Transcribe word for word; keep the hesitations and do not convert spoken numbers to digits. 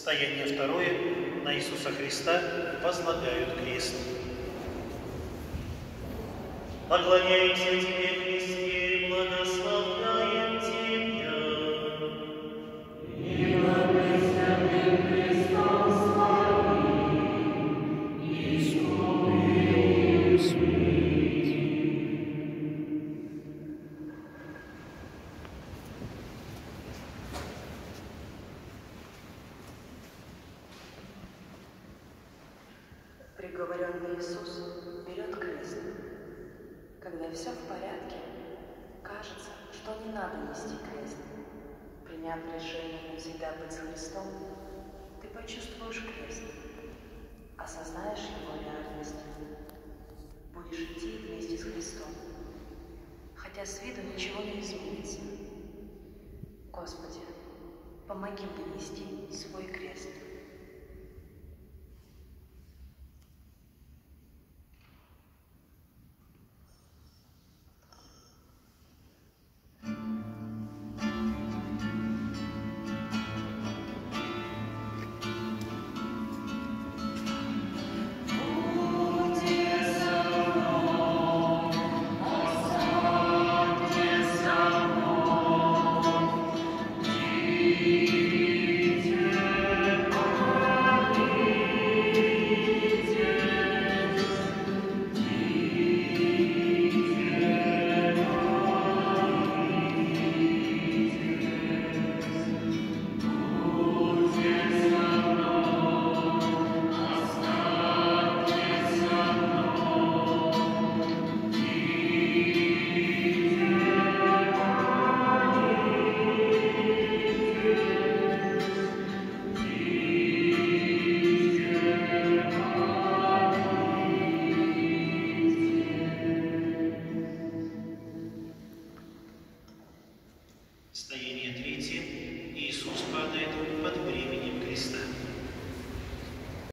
Состояние второе. На Иисуса Христа возлагают крест. Поклоняемся Тебе, Христе, и благословляем Тебя. И благословен Христос славим, искупил смерть. Приговоренный Иисус берет крест. Когда все в порядке, кажется, что не надо нести крест. Приняв решение навсегда быть с Христом, ты почувствуешь крест, осознаешь его реальность, будешь идти вместе с Христом, хотя с виду ничего не изменится. Господи, помоги мне нести свой крест.